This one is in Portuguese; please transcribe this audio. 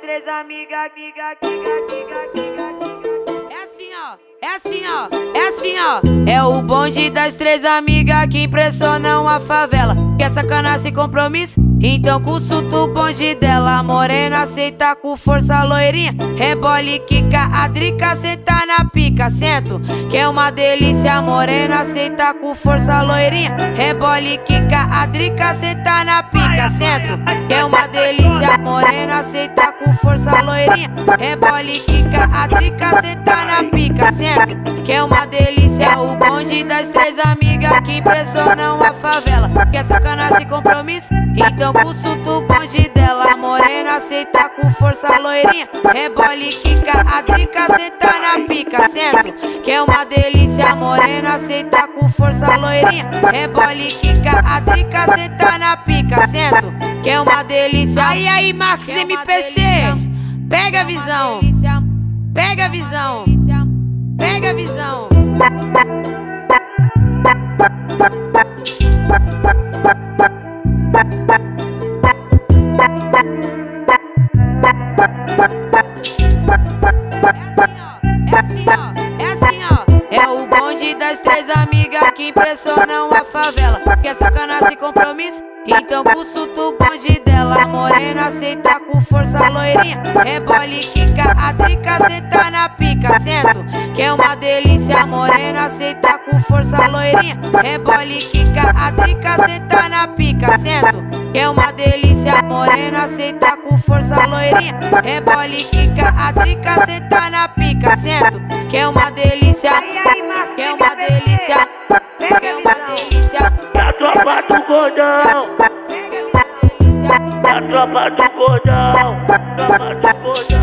três amigas, É assim, ó, é assim, ó, é assim, ó. É o bonde das três amigas que impressionam a favela. Quer sacanar sem compromisso? Então consulta o bonde dela. Morena, aceita com força, loirinha. Rebole, quica, a drica, senta na pica, sento. Que é uma delícia, morena, aceita com força, loirinha. Rebole, quica, a drica, senta na pica, sento. Que é uma delícia, morena, aceita com força, loirinha. Rebole, quica, a drica, senta na pica, sento. Que é uma delícia, o bonde das três amigas que impressionam a favela. Quer sacanar sem compromisso? Então consulta o bonde dela. Morena, aceita com força, loirinha. Rebole, quica, a drica, senta na pica, sento. Que é uma delícia, morena, aceita com força, loirinha. Rebole, quica, a drica, senta na pica, sento. Que é uma delícia. Aí, Marcos MPC, pega a visão, pega a visão, pega a visão. É assim, ó, é assim, ó. É o bonde das três amigas que impressionam a favela. Quer sacanar sem compromisso? Então consulta o bonde dela. Morena, aceita com força, loirinha. Rebole, quica, a drica, senta na pica, sento. Que é uma delícia, morena, aceita com força, loirinha. Rebole, quica, a drica, senta na pica, sento. Que é uma delícia, morena, aceita com força, loirinha. Rebole, quica, a drica, senta na pica, sento. Que é uma delícia, que é uma delícia, que é uma delícia. A tropa do cordão, Que é uma delícia. a tropa do cordão, tropa do cordão.